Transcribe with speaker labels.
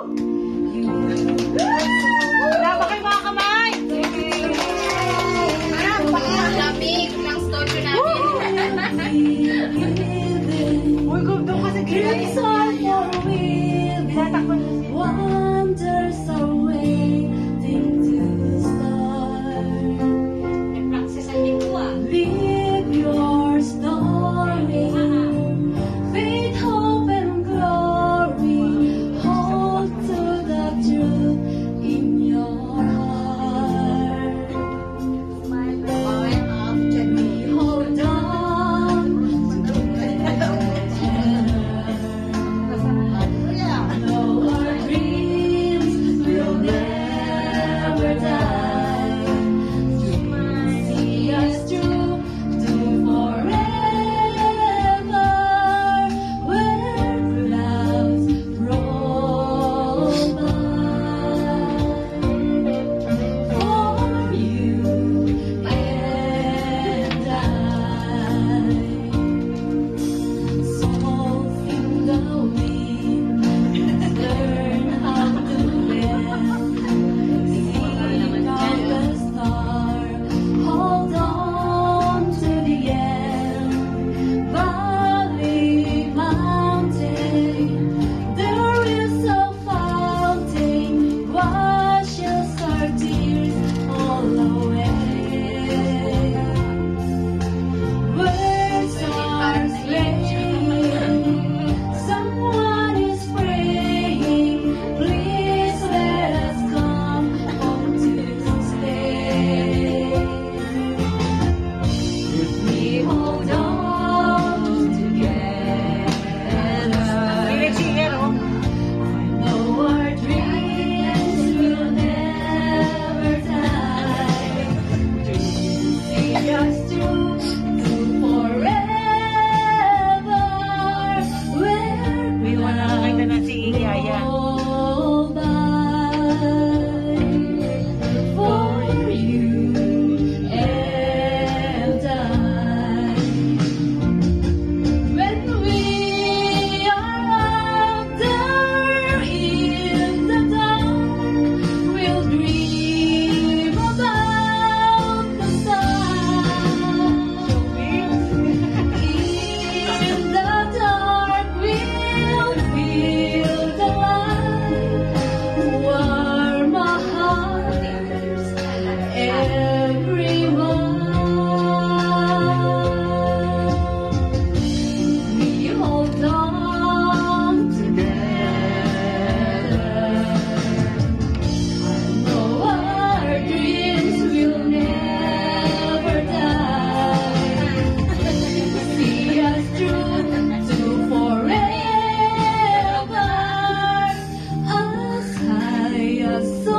Speaker 1: Wala ba kayo mga kamay?
Speaker 2: Lamig ng studio namin.
Speaker 1: Uy, gawin daw kasi
Speaker 3: Dreams are your weaving, wonders are waiting to start. Live your story, faith, hope, and glory. Hold to the truth in your heart. We hold on together. Know our dreams will never die. See us through to forever, where clouds roll by. For you and I, souls in the wind, learn how to bend. Seek out the star, hold on to the end. Valley, mountain, there is a fountain, washes our tears all away. Words are straying, someone is praying, please let us come home to stay. We hold on together. Know our dreams will never die. See us through to forever, where
Speaker 1: May wala nakakita na si Yaya.
Speaker 3: roll by. For you and I. When we are out there in the dark, we'll dream about the sun. In the dark, we'll feel the light, warm our hearts, everyone. We hold on together. I know our dreams will never die. See us through to forever, as high as